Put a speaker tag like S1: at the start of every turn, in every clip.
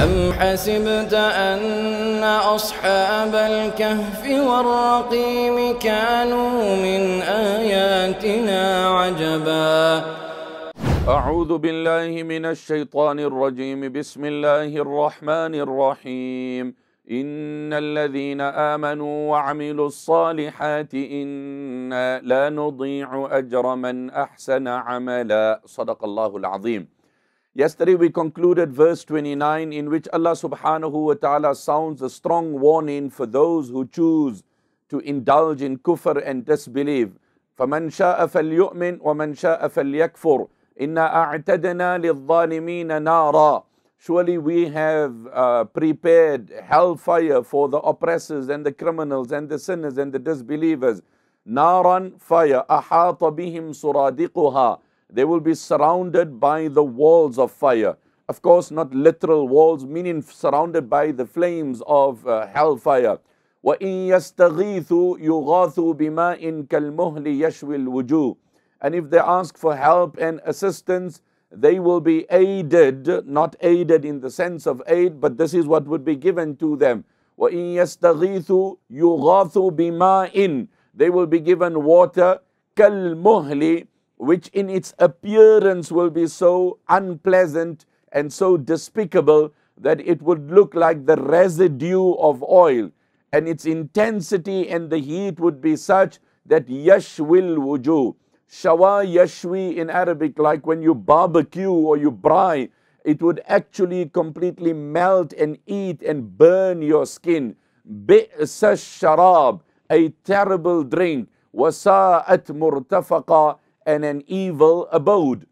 S1: أم حسبت أن أصحاب الكهف والرقيم كانوا من آياتنا عجبا
S2: أعوذ بالله من الشيطان الرجيم بسم الله الرحمن الرحيم إن الذين آمنوا وعملوا الصالحات إنا لا نضيع أجر من أحسن عملا صدق الله العظيم. Yesterday we concluded verse 29 in which Allah subhanahu wa ta'ala sounds a strong warning for those who choose to indulge in kufr and disbelief. فَمَنْ شَاءَ فَلْيُؤْمِنْ وَمَنْ شَاءَ فَلْيَكْفُرْ إِنَّا أَعْتَدْنَا لِلظَّالِمِينَ نَارًا. Surely we have prepared hellfire for the oppressors and the criminals and the sinners and the disbelievers. نَارًا fire أَحَاطَ بِهِمْ سُرَادِقُهَا. They will be surrounded by the walls of fire. Of course, not literal walls, meaning surrounded by the flames of hellfire. وَإِن يَسْتَغِيثُوا يُغَاثُوا بِمَاءٍ كَالْمُهْلِ يَشْوِي الْوُجُوهِ. And if they ask for help and assistance, they will be aided, not aided in the sense of aid, but this is what would be given to them. وَإِن يَسْتَغِيثُوا يُغَاثُوا بِمَاءٍ. They will be given water, كَالْمُهْلِ, which in its appearance will be so unpleasant and so despicable that it would look like the residue of oil, and its intensity and the heat would be such that yashwil wujuh. Shawa yashwi in Arabic, like when you barbecue or you braai, it would actually completely melt and eat and burn your skin. Bi'sa sharab, a terrible drink. Wasa'at murtafaqa, and an evil abode.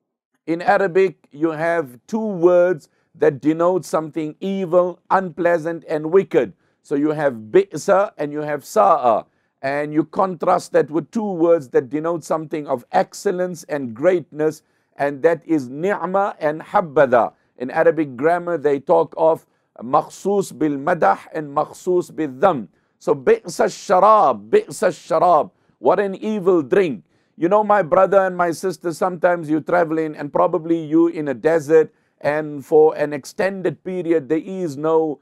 S2: In Arabic, you have two words that denote something evil, unpleasant, and wicked. So you have bi'sa and you have sa'a. And you contrast that with two words that denote something of excellence and greatness, and that is ni'ma and habbada. In Arabic grammar, they talk of makhsus bil madah and makhsus bil dham. So bi'sa sharab, what an evil drink. You know, my brother and my sister, sometimes you traveling and probably you in a desert, and for an extended period there is no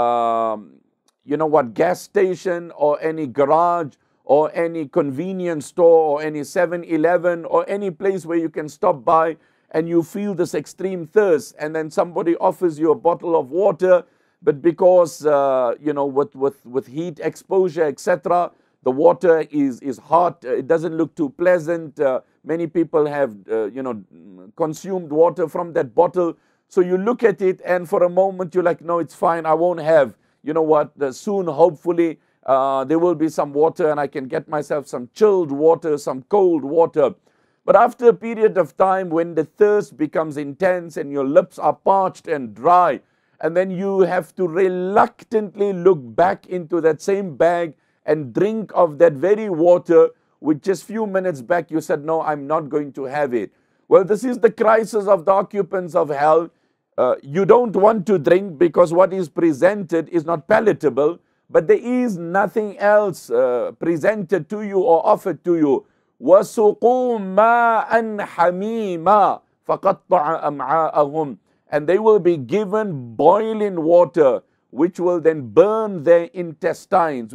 S2: gas station or any garage or any convenience store or any 7-Eleven or any place where you can stop by, and you feel this extreme thirst, and then somebody offers you a bottle of water, but because with heat exposure, etc., the water is hot, it doesn't look too pleasant. Many people have consumed water from that bottle. So you look at it and for a moment you're like, no, it's fine, I won't have. You know what, soon hopefully there will be some water and I can get myself some chilled water, some cold water. But after a period of time, when the thirst becomes intense and your lips are parched and dry, and then you have to reluctantly look back into that same bag and drink of that very water which just few minutes back you said, no, I'm not going to have it. Well, this is the crisis of the occupants of hell. You don't want to drink because what is presented is not palatable, but there is nothing else presented to you or offered to you. وَسُقُوا مَاءً حَمِيمًا فَقَطَّعَ أَمْعَاءَهُمْ. And they will be given boiling water, which will then burn their intestines,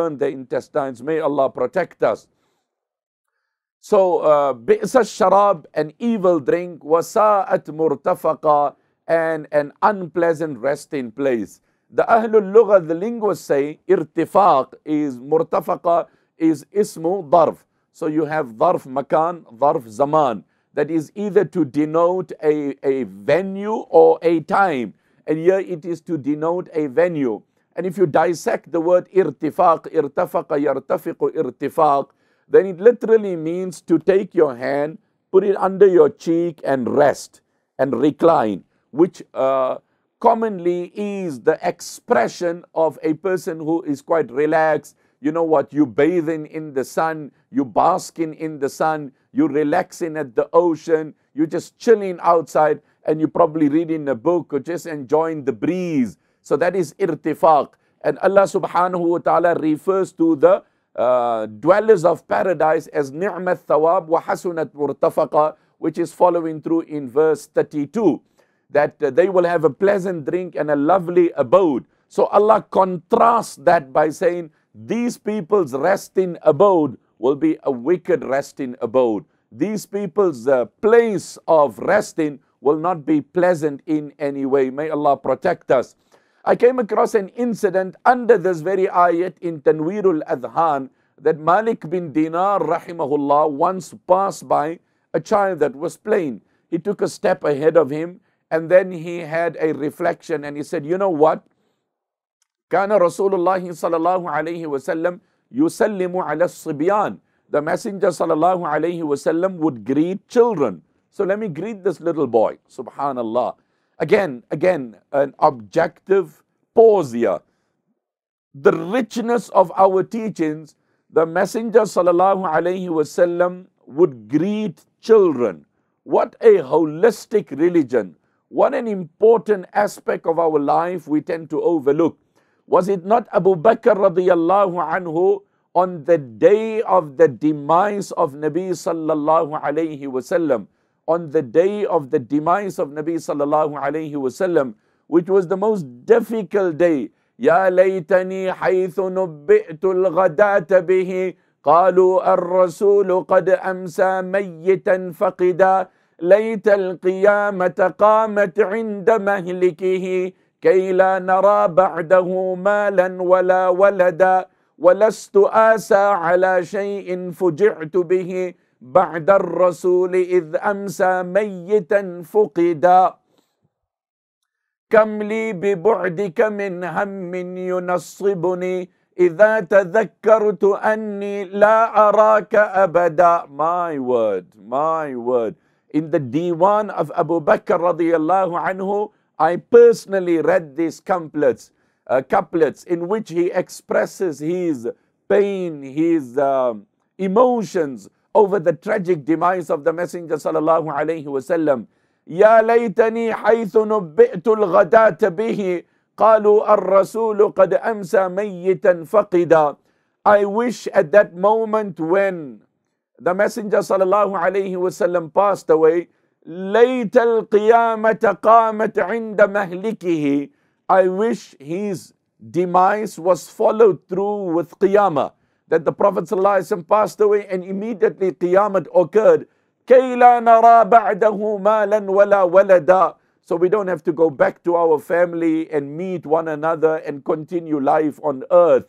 S2: May Allah protect us. So, bi'sa sharab, an evil drink, wasa'at murtafaqa, and an unpleasant resting place. The Ahlul Lugha, the linguists say, irtifaq is, murtafaqa is ismu darf. So you have darf makan, darf zaman. That is either to denote a venue or a time. And here it is to denote a venue. And if you dissect the word irtifaq, irtafaqa, yartafiqu, irtifaq, then it literally means to take your hand, put it under your cheek and rest and recline, which commonly is the expression of a person who is quite relaxed. You know what, you bathing in the sun, you basking in the sun, you relaxing at the ocean, you just chilling outside, and you probably reading a book or just enjoying the breeze. So that is irtifaq. And Allah subhanahu wa ta'ala refers to the dwellers of paradise as ni'mat thawab wa hasunat murtafaqa, which is following through in verse 32. that they will have a pleasant drink and a lovely abode. So Allah contrasts that by saying, these people's resting abode will be a wicked resting abode. These people's place of resting will not be pleasant in any way. May Allah protect us. I came across an incident under this very ayat in Tanweerul Adhan, that Malik bin Dinar rahimahullah once passed by a child that was playing. He took a step ahead of him, and then he had a reflection, and he said, you know what? Kana Rasulullah sallallahu alayhi wasallam yusallimu ala sibyan. The Messenger sallallahu alayhi wasallam would greet children. So let me greet this little boy. Subhanallah. Again, an objective pause here. The richness of our teachings, the Messenger sallallahu alayhi wasallam would greet children. What a holistic religion. What an important aspect of our life we tend to overlook. Was it not Abu Bakr radiyallahu anhu on the day of the demise of Nabi sallallahu alayhi wasallam, on the day of the demise of Nabi sallallahu alayhi wasallam, which was the most difficult day? Ya laytani haythu nubbi'tu al-ghadata bihi qalu ar-rasulu qad amsa mayyitan faqida layta al-qiyamata qamat 'inda mahlikihi كي لا نرى بعده مالا ولا ولدا ولست آسى على شيء فجعت به بعد الرسول إذ أمسى ميتا فقدا كم لي ببعدك من هم ينصبني إذا تذكرت أني لا أراك أبدا. My word. In the Diwan of Abu Bakr radiyallahu anhu, I personally read these couplets in which he expresses his pain, his emotions over the tragic demise of the Messenger sallallahu alayhi wasallam. Ya laytani haythu nubbi'tu al-ghadata bihi qalu ar-rasulu qad amsa mayyitan faqida. I wish at that moment when the Messenger sallallahu alayhi wasallam passed away, ليت القيامة قامت عند مهلكه. I wish his demise was followed through with Qiyamah, that the Prophet ﷺ passed away and immediately Qiyamah occurred. كي لا نرى بعده مالا ولا ولدا. So we don't have to go back to our family and meet one another and continue life on earth.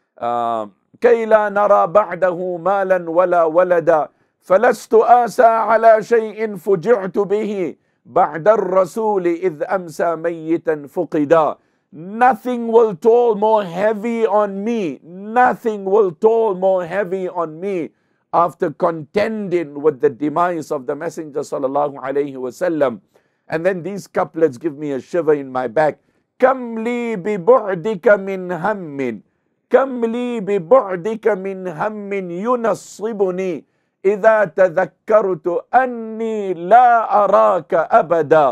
S2: كي لا نرى بعده مالا ولا ولدا. فلست آسى على شيء فجعت به بعد الرسول إذ أمسى ميتا فقدا. Nothing will toll more heavy on me. Nothing will toll more heavy on me after contending with the demise of the Messenger sallallahu alayhi wasallam. And then these couplets give me a shiver in my back. كم لي ببعدك من هم كم لي ببعدك من هم ينصبني إذا تذكرت أني لا أراك أبدا.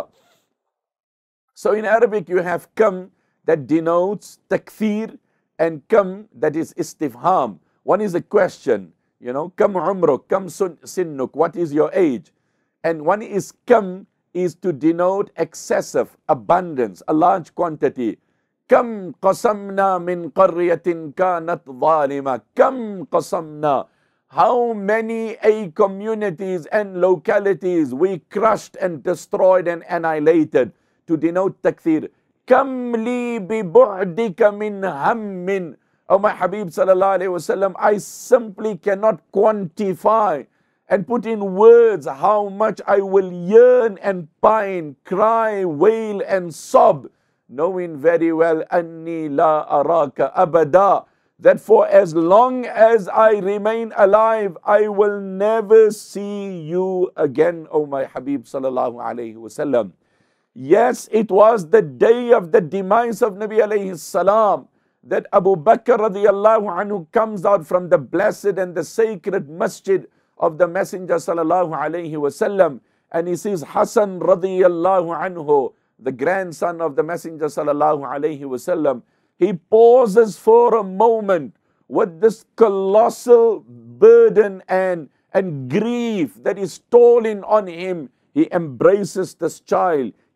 S2: So in Arabic you have kam that denotes takfir and kam that is istifham. One is a question, kam umruk, kam sinnuk, what is your age? And one is kam is to denote excessive, abundance, a large quantity. Kam qasamna min qaryatin kanat zalima. Kam qasamna. How many communities and localities we crushed and destroyed and annihilated, to denote takfir. Kam li bi bu'dika min hammin. Oh my Habib sallallahu alayhi wasallam, I simply cannot quantify and put in words how much I will yearn and pine, cry, wail and sob, knowing very well anni la araka abada, that for as long as I remain alive, I will never see you again, O my Habib sallallahu alayhi wasallam. Yes, it was the day of the demise of Nabi alayhi salam that Abu Bakr radiyallahu anhu comes out from the blessed and the sacred masjid of the Messenger sallallahu alayhi wasallam, and he sees Hassan radiyallahu anhu, the grandson of the Messenger sallallahu alayhi wasallam. He pauses for a moment with this colossal burden and grief that is tolling on him. He embraces this child.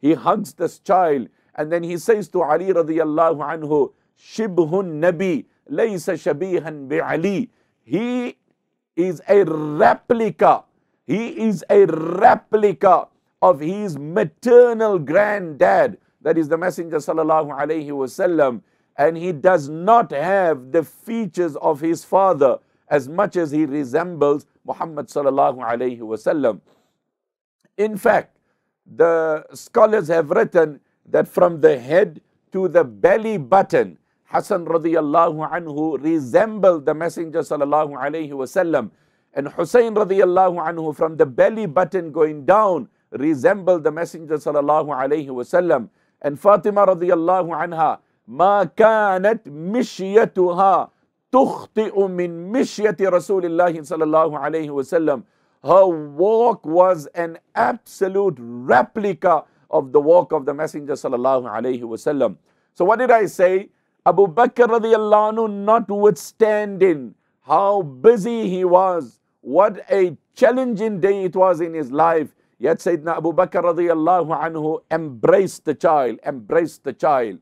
S2: he hugs this child, and then he says to Ali radiyallahu anhu, Shibhun Nabi, laysa shabihan bi Ali. He is a replica. He is a replica of his maternal granddad, that is the Messenger sallallahu alaihi wasallam, and he does not have the features of his father as much as he resembles Muhammad sallallahu alaihi wasallam. In fact, the scholars have written that from the head to the belly button, Hassan radiyallahu anhu resembled the Messenger sallallahu alaihi wasallam, and Hussein radiyallahu anhu from the belly button going down resembled the Messenger sallallahu alaihi wasallam. And Fatima radiyallahu anha, ma kanat mishyatuha tukhti'u min mishyati Rasulillahi sallallahu alaihi wasallam. Her walk was an absolute replica of the walk of the Messenger sallallahu alaihi wasallam. So what did I say? Abu Bakr radiyallahu anhu, notwithstanding how busy he was, what a challenging day it was in his life, yet Sayyidina Abu Bakr radiyallahu anhu embraced the child, embraced the child.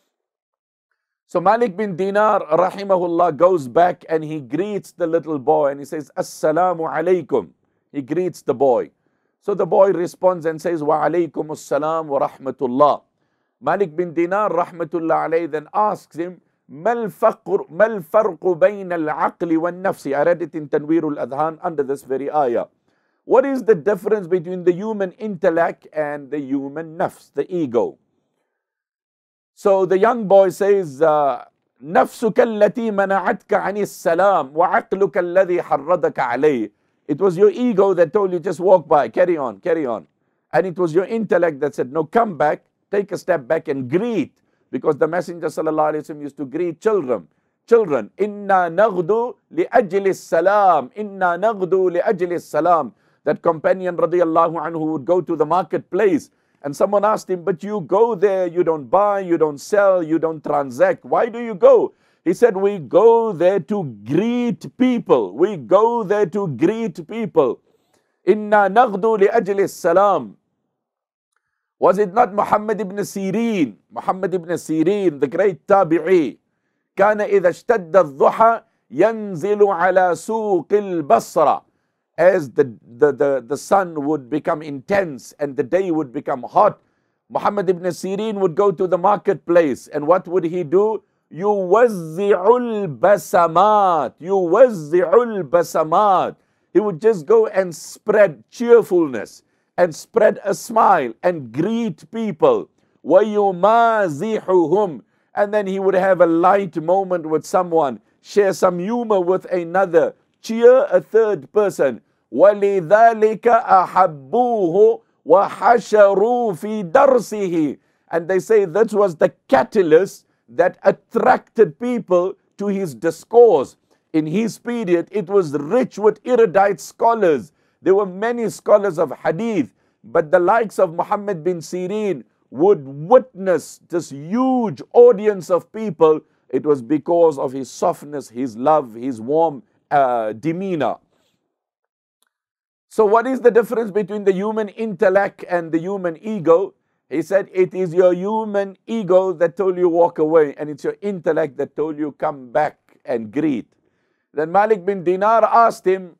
S2: So Malik bin Dinar rahimahullah goes back and he greets the little boy and he says, Assalamu alaikum. He greets the boy. So the boy responds and says, Wa alaykum assalam wa rahmatullah. Malik bin Dinar rahmatullah alayhi then asks him, Mal farqu bayna al-aqli wa nafsi. I read it in Tanweer al-Adhan under this very ayah. What is the difference between the human intellect and the human nafs, the ego? So the young boy says, نفسك التي منعتك عن السلام وعقلك الذي حرضك عليه. It was your ego that told you just walk by, carry on, carry on. And it was your intellect that said, no, come back, take a step back and greet. Because the Messenger sallallahu alaihi wasallam used to greet children. Children, inna naghdu li ajli salam, inna naghdu li ajli salam. That companion radiyallahu anhu would go to the marketplace and someone asked him, but you go there, you don't buy, you don't sell, you don't transact. Why do you go? He said, we go there to greet people. We go there to greet people. Inna naghdu li ajli salam. Was it not Muhammad ibn Sirin? Muhammad ibn Sirin, the great tabi'i. كان إذا اشتد الضحى ينزل على سوق البصرة. As the sun would become intense and the day would become hot, Muhammad ibn Sirin would go to the marketplace. And what would he do? يوزع البسمات. يوزع البسمات. He would just go and spread cheerfulness and spread a smile and greet people. وَيُمَازِحُهُمْ. And then he would have a light moment with someone, share some humor with another, cheer a third person. وَلِذَلِكَ أَحَبُّوهُ وَحَشَرُوا فِي دَرْسِهِ. And they say that was the catalyst that attracted people to his discourse. In his period, it was rich with erudite scholars. There were many scholars of hadith, but the likes of Muhammad bin Sirin would witness this huge audience of people. It was because of his softness, his love, his warm demeanor. So what is the difference between the human intellect and the human ego? He said, it is your human ego that told you walk away, and it's your intellect that told you come back and greet. Then Malik bin Dinar asked him,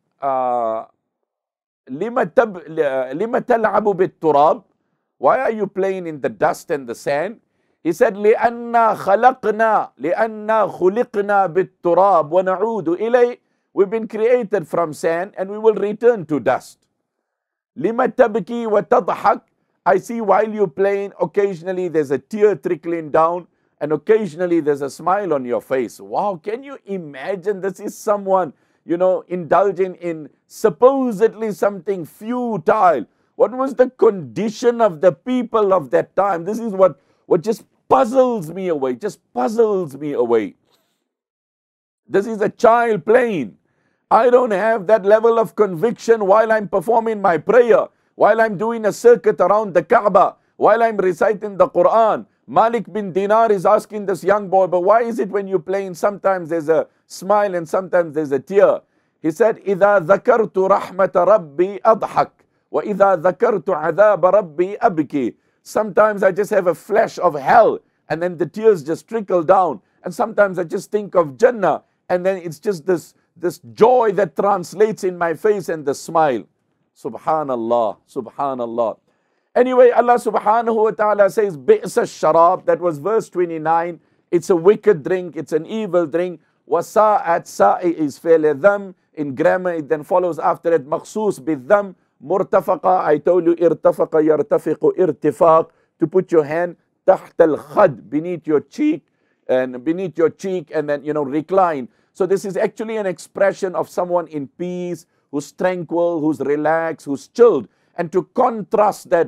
S2: لِمَ تَلْعَبُ بِالتُّرَابِ? Why are you playing in the dust and the sand? He said, لِأَنَّا خُلِقْنَا بِالتُّرَابِ وَنَعُودُ إِلَيْهِ. We've been created from sand and we will return to dust. لِمَ تَبْكِي وَتَضْحَكْ. I see while you're playing, occasionally there's a tear trickling down and occasionally there's a smile on your face. Wow, can you imagine? This is someone, indulging in supposedly something futile. What was the condition of the people of that time? This is what just puzzles me away, just puzzles me away. This is a child playing. I don't have that level of conviction while I'm performing my prayer, while I'm doing a circuit around the Kaaba, while I'm reciting the Quran. Malik bin Dinar is asking this young boy, but why is it when you're playing, sometimes there's a smile and sometimes there's a tear? He said, إِذَا ذَكَرْتُ رَحْمَةَ رَبِّي أَضْحَكْ وَإِذَا ذَكَرْتُ عَذَابَ رَبِّي أَبْكِي. Sometimes I just have a flash of hell and then the tears just trickle down. And sometimes I just think of Jannah and then it's just this joy that translates in my face and the smile. Subhanallah, Subhanallah. Anyway, Allah subhanahu wa ta'ala says, Bi'sa sharab, that was verse 29. It's a wicked drink, it's an evil drink. Wasa'at, sa'i is fi'l dham. In grammar, it then follows after it, maqsoos bidham. Murtafaqa, I told you, irtafaqa yartafiqu irtifaq. To put your hand, taht al-khad, beneath your cheek, and then, recline. So this is actually an expression of someone in peace, who's tranquil, who's relaxed, who's chilled. And to contrast that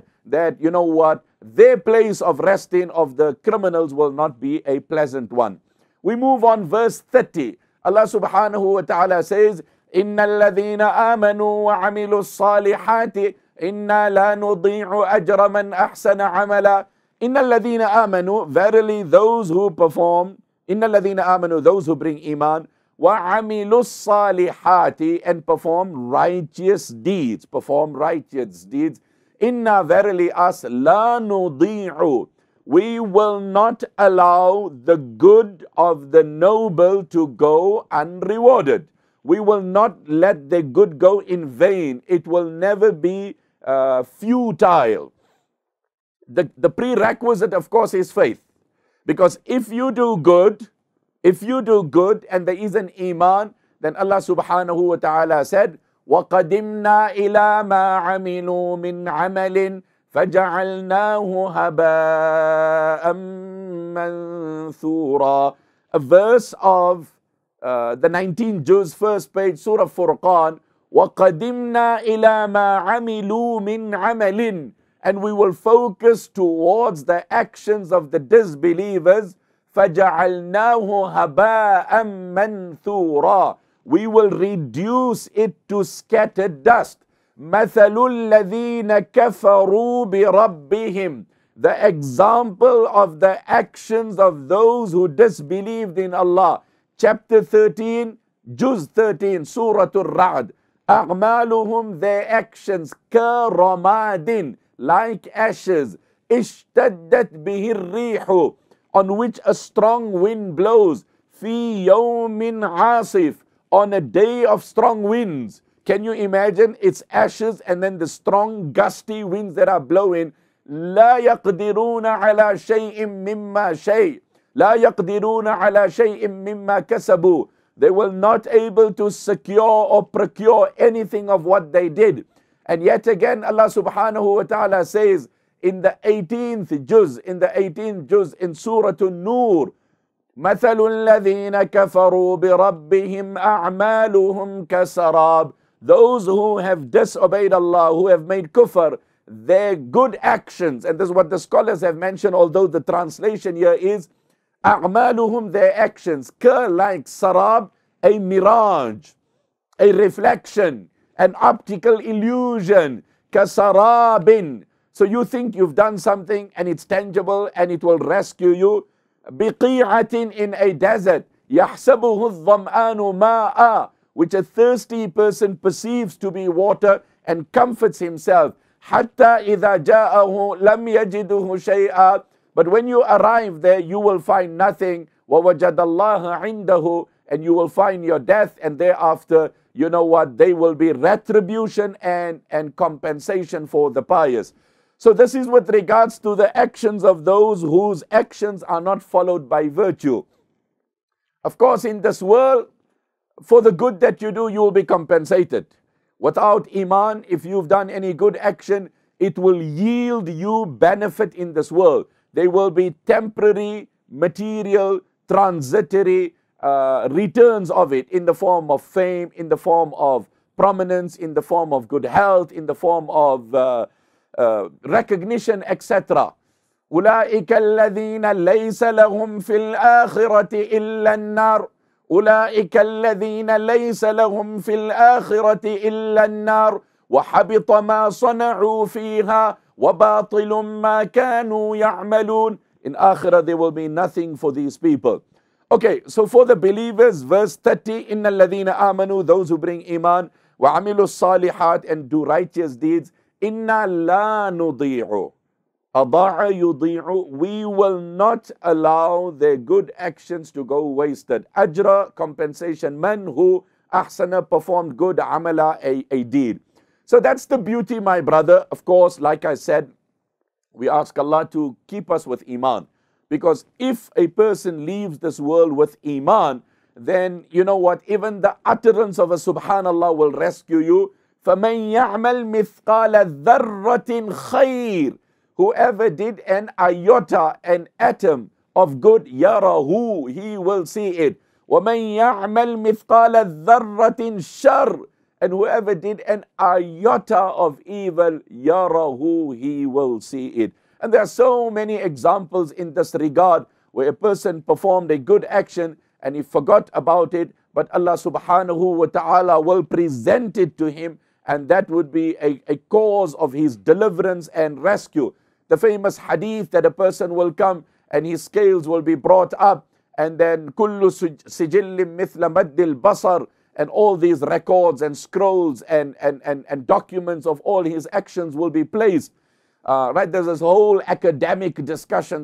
S2: their place of resting of the criminals will not be a pleasant one. We move on, verse 30. Allah subhanahu wa ta'ala says, إِنَّ الَّذِينَ آمَنُوا وَعَمِلُوا الصَّالِحَاتِ إِنَّا لَا نُضِيعُ أَجْرَ مَنْ أَحْسَنَ عَمَلًا. إِنَّ الَّذِينَ آمَنُوا, verily those who perform, إِنَّ الَّذِينَ آمَنُوا, those who bring iman, وَعَمِلُوا الصَّالِحَاتِ, and perform righteous deeds. Perform righteous deeds. Inna, verily us, la nudi'u, we will not allow the good of the noble to go unrewarded. We will not let the good go in vain. It will never be futile. The prerequisite, of course, is faith. Because if you do good and there is an iman, then Allah subhanahu wa ta'ala said, وَقَدِمْنَا إِلَى مَا عَمِلُوا مِنْ عَمَلٍ فَجَعَلْنَاهُ هَبَاءً مَنْثُورًا. A verse of the 19th juz, first page, Surah Furqan. وَقَدِمْنَا إِلَى مَا عَمِلُوا مِنْ عَمَلٍ. And we will focus towards the actions of the disbelievers. فَجَعَلْنَاهُ هَبَاءً مَنْثُورًا. We will reduce it to scattered dust. مَثَلُ الَّذِينَ كَفَرُوا بِرَبِّهِمْ. The example of the actions of those who disbelieved in Allah. Chapter 13, Juz 13, Surah Ar-Ra'd. أَعْمَالُهُمْ, their actions, كَرَمَادٍ, like ashes. اشْتَدَّتْ بِهِ الرِّيحُ, on which a strong wind blows. فِي يَوْمٍ عَاصِفٍ, on a day of strong winds. Can you imagine? It's ashes and then the strong gusty winds that are blowing. لا يقدرون على شيء مما شيء. لا يقدرون على شيء مما كسبوا. They will not able to secure or procure anything of what they did. And yet again Allah subhanahu wa ta'ala says in the 18th juz, in Surah An-Nur, مَثَلُ الَّذِينَ كَفَرُوا بِرَبِّهِمْ أَعْمَالُهُمْ كَسَرَابٍ. Those who have disobeyed Allah, who have made kufr, their good actions, and this is what the scholars have mentioned, although the translation here is أَعْمَالُهُمْ, their actions, like sarab, a mirage, a reflection, an optical illusion, كَسَرَابٍ. So you think you've done something and it's tangible and it will rescue you. بِقِيعَةٍ, in a desert, يَحْسَبُهُ الظَّمْآنُ مَاءً, which a thirsty person perceives to be water and comforts himself. حَتَّى إِذَا جَاءَهُ لَمْ يَجِدُهُ شَيْئًا. But when you arrive there, you will find nothing. وَوَجَدَ اللَّهَ عِنْدَهُ, and you will find your death, and thereafter, you know what, there will be retribution and compensation for the pious. So this is with regards to the actions of those whose actions are not followed by virtue. Of course, in this world, for the good that you do, you will be compensated. Without iman, if you've done any good action, it will yield you benefit in this world. They will be temporary, material, transitory returns of it in the form of fame, in the form of prominence, in the form of good health, in the form of recognition, etc. أولئك الذين ليس لهم في الآخرة إلا النار. أولئك الذين ليس لهم في الآخرة إلا النار وحبط ما صنعوا فيها وباطل ما كانوا يعملون. In Akhirah there will be nothing for these people. Okay, so for the believers, verse 30, إن الذين آمنوا, those who bring iman, وعملوا الصالحات, and do righteous deeds, إنا لا نضيع. أضاع يضيع, we will not allow their good actions to go wasted. Ajra, compensation, man who ahsana, performed good, amala, a deed. So that's the beauty, my brother. Of course, like I said, we ask Allah to keep us with Iman. Because if a person leaves this world with Iman, then you know what, even the utterance of a Subhanallah will rescue you. فَمَنْ يَعْمَلْ مِثْقَالَ ذَرَّةٍ خَيْرٍ, whoever did an iota, an atom of good, yarahu, he will see it. وَمَنْ يَعْمَلْ مِثْقَالَ ذَرَّةٍ شَرٍ, and whoever did an iota of evil, yarahu, he will see it. And there are so many examples in this regard where a person performed a good action and he forgot about it, but Allah subhanahu wa ta'ala will present it to him, and that would be a cause of his deliverance and rescue. The famous hadith that a person will come and his scales will be brought up, and then kullu sijillim mithla maddil basar, and all these records and scrolls and documents of all his actions will be placed. Right, there's this whole academic discussion,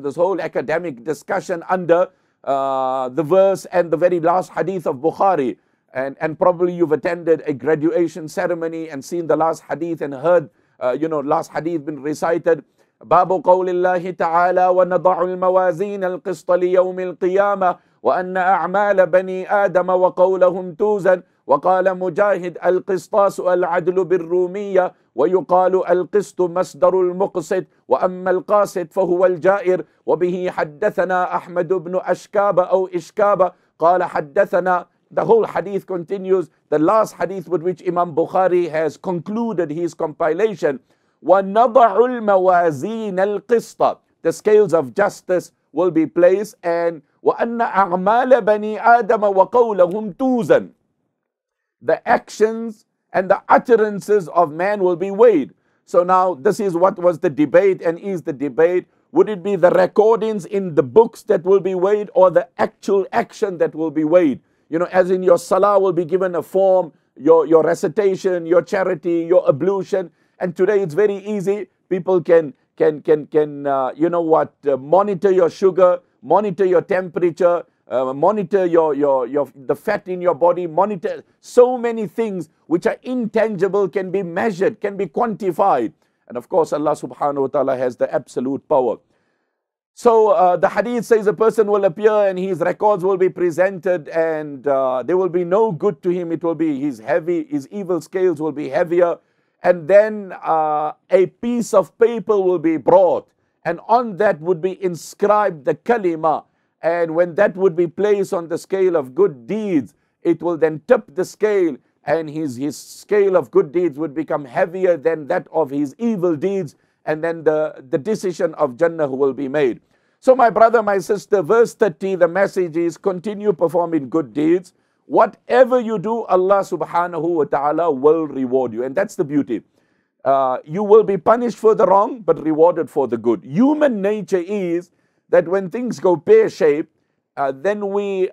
S2: under the verse and the very last hadith of Bukhari. And probably you've attended a graduation ceremony and seen the last hadith and heard, last hadith been recited. باب قول الله تعالى ونضع الموازين القسط ليوم القيامة وأن أعمال بني آدم وقولهم توزن وقال مجاهد القسطاس العدل بالرومية ويقال القسط مصدر المقسط وأما القاسط فهو الجائر وبه حدثنا أحمد بن أشكاب أو إشكاب قال حدثنا. The whole hadith continues. The last hadith with which Imam Bukhari has concluded his compilation. وَنَضَعُ الْمَوَازِينَ الْقِسْطَ, the scales of justice will be placed, and وَأَنَّ أَعْمَالَ بَنِي آدَمَ وَقَوْلَهُمْ تُوزَنْ, the actions and the utterances of man will be weighed. So now this is what was the debate and is the debate. Would it be the recordings in the books that will be weighed, or the actual action that will be weighed? You know, as in your salah will be given a form, your recitation, your charity, your ablution. And today it's very easy. People can monitor your sugar, monitor your temperature, monitor the fat in your body, monitor so many things which are intangible, can be measured, can be quantified. And of course, Allah subhanahu wa ta'ala has the absolute power. So the hadith says a person will appear and his records will be presented, and there will be no good to him. It will be his evil scales will be heavier. And then a piece of paper will be brought, and on that would be inscribed the kalima. And when that would be placed on the scale of good deeds, it will then tip the scale, and his scale of good deeds would become heavier than that of his evil deeds. And then the decision of Jannah will be made. So my brother, my sister, verse 30, the message is continue performing good deeds. Whatever you do, Allah subhanahu wa ta'ala will reward you. And that's the beauty. You will be punished for the wrong, but rewarded for the good. Human nature is that when things go pear-shaped, then we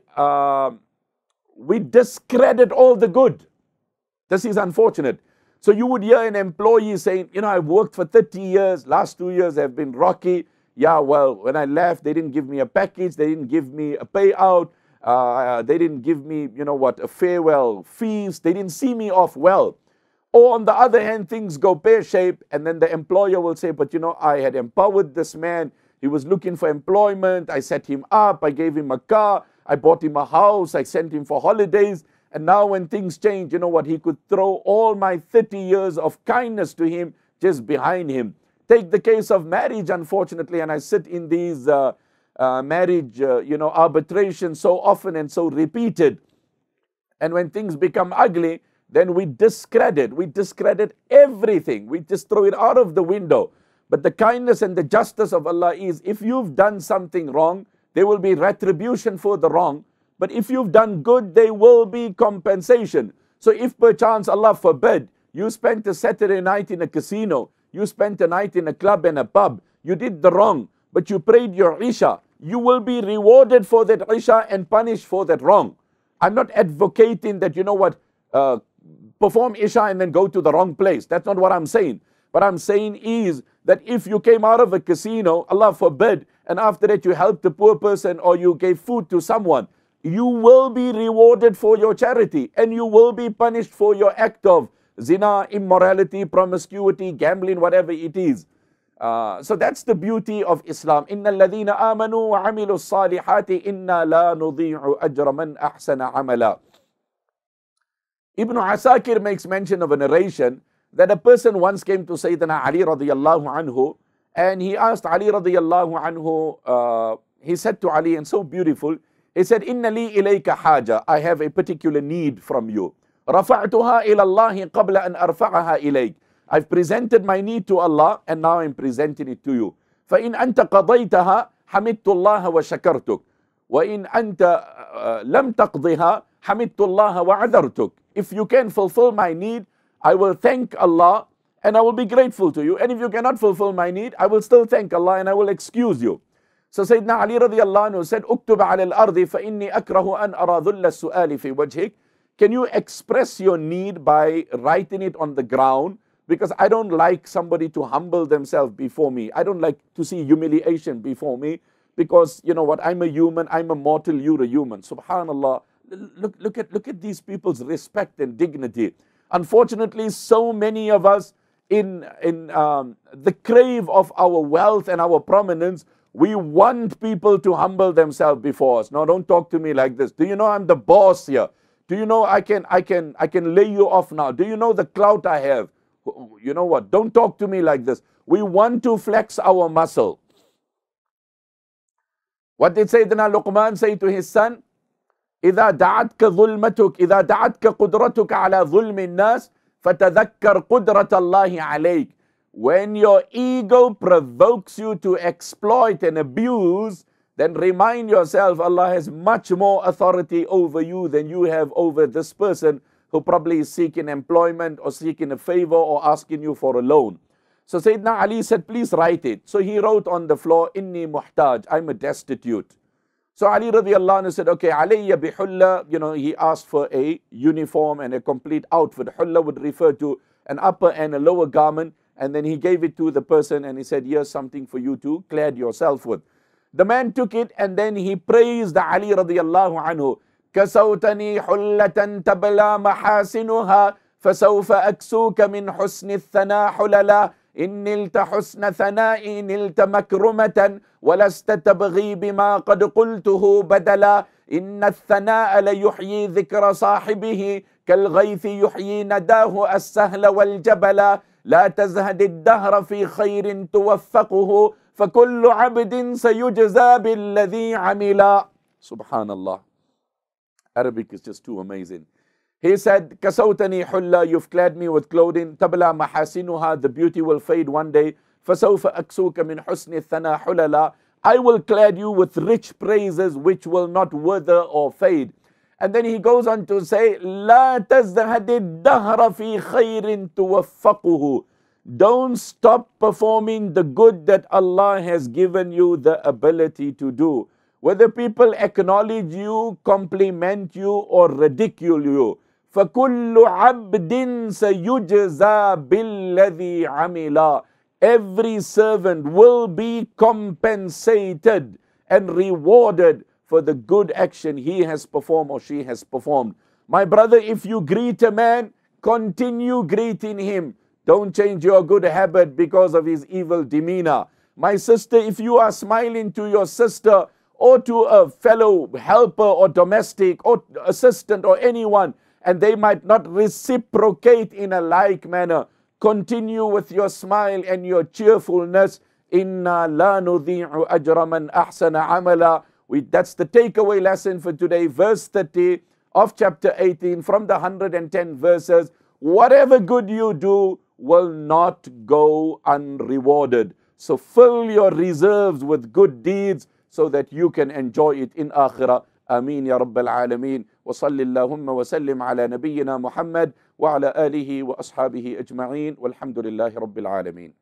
S2: discredit all the good. This is unfortunate. So you would hear an employee saying, I've worked for 30 years, last 2 years have been rocky. Yeah, well, when I left, they didn't give me a package, they didn't give me a payout, they didn't give me, a farewell feast, they didn't see me off well. Or on the other hand, things go pear-shaped, and then the employer will say, but I had empowered this man, he was looking for employment, I set him up, I gave him a car, I bought him a house, I sent him for holidays. And now when things change, he could throw all my 30 years of kindness to him just behind him. Take the case of marriage, unfortunately, and I sit in these marriage, arbitrations so often and so repeated. And when things become ugly, then we discredit everything. We just throw it out of the window. But the kindness and the justice of Allah is, if you've done something wrong, there will be retribution for the wrong. But if you've done good, there will be compensation. So if perchance, Allah forbid, you spent a Saturday night in a casino, you spent a night in a club and a pub, you did the wrong, but you prayed your Isha, you will be rewarded for that Isha and punished for that wrong. I'm not advocating that, perform Isha and then go to the wrong place. That's not what I'm saying. What I'm saying is that if you came out of a casino, Allah forbid, and after that you helped a poor person or you gave food to someone, you will be rewarded for your charity and you will be punished for your act of zina, immorality, promiscuity, gambling, whatever it is. So that's the beauty of Islam. إِنَّ الَّذِينَ آمَنُوا وَعَمِلُوا الصَّالِحَاتِ إِنَّا لَا نُضِيعُ أَجْرَ مَنْ أَحْسَنَ عَمَلًا. Ibn Asakir makes mention of a narration that a person once came to Sayyidina Ali radiyallahu anhu, and he asked Ali radiyallahu anhu, he said to Ali, and so beautiful, he said, Inna li ilayka haja, I have a particular need from you. Rafa'tuha ila Allahi qabla an arfa'aha ilayk. I've presented my need to Allah and now I'm presenting it to you. فَإِنْ أَنْتَ قَضَيْتَهَا حَمِدْتُ اللَّهَ وَشَكَرْتُكَ وَإِنْ أَنْتَ لَمْ تَقْضِهَا حَمِدْتُ اللَّهَ وَعَذَرْتُكَ. If you can fulfill my need, I will thank Allah and I will be grateful to you. And if you cannot fulfill my need, I will still thank Allah and I will excuse you. So Sayyidina Ali radiyallahu anhu said, اكتب على الأرض فإني أكره أن أرى ذل السؤال في وجهك. Can you express your need by writing it on the ground? Because I don't like somebody to humble themselves before me. I don't like to see humiliation before me. Because you know what, I'm a human, I'm a mortal, you're a human. Subhanallah. Look at these people's respect and dignity. Unfortunately, so many of us in the crave of our wealth and our prominence, we want people to humble themselves before us. No, don't talk to me like this. Do you know I'm the boss here? Do you know I can lay you off now? Do you know the clout I have? You know what? Don't talk to me like this. We want to flex our muscle. What did Sayyidina Luqman say to his son? إذا دعتك ظلمتك إذا دعتك قدرتك على ظلم الناس فتذكر قدرة الله عليك. When your ego provokes you to exploit and abuse, then remind yourself Allah has much more authority over you than you have over this person who probably is seeking employment or seeking a favor or asking you for a loan. So Sayyidina Ali said, please write it. So he wrote on the floor, Inni muhtaj, I'm a destitute. So Ali radiallahu anhu said, okay, alayya bihulla, you know, he asked for a uniform and a complete outfit. Hulla would refer to an upper and a lower garment. And then he gave it to the person and he said, here's something for you to clad yourself with. The man took it and then he praised Ali radiallahu anhu. كسوتني حلة تبلى محاسنها فسوف أكسوك من حسن الثناء حللا إن نلت حسن ثنائي نلت مكرمة ولست تبغي بما قد قلته بدلا إن الثناء ليحيي ذكر صاحبه كالغيث يحيي نداه السهل والجبل لا تزهد الدهر في خير توفقه فكل عبد سيجزى بالذي عمل. Subhanallah. Arabic is just too amazing. He said, Kasawtani hulla, you've clad me with clothing. Tabla mahasinuha, the beauty will fade one day. Fasawfa aksuka min husni thana hulala. I will clad you with rich praises which will not wither or fade. And then he goes on to say, La tazhadi dahra fi khairin tuwaffaquhu. Don't stop performing the good that Allah has given you the ability to do. Whether people acknowledge you, compliment you, or ridicule you. فَكُلُّ عَبْدٍ سَيُجْزَى بِالَّذِي عَمِلَا. Every servant will be compensated and rewarded for the good action he has performed or she has performed. My brother, if you greet a man, continue greeting him. Don't change your good habit because of his evil demeanor. My sister, if you are smiling to your sister or to a fellow helper or domestic or assistant or anyone, and they might not reciprocate in a like manner, continue with your smile and your cheerfulness. Inna la nudhi'u ajra man ahsana amala. That's the takeaway lesson for today. Verse 30 of chapter 18 from the 110 verses. Whatever good you do will not go unrewarded. So fill your reserves with good deeds so that you can enjoy it in akhirah. Ameen ya Rabbal Alameen. Wa salli Allahumma wa sallim ala nabiyyina Muhammad wa ala alihi wa ashabihi ajma'een. Walhamdulillahi Rabbil Alameen.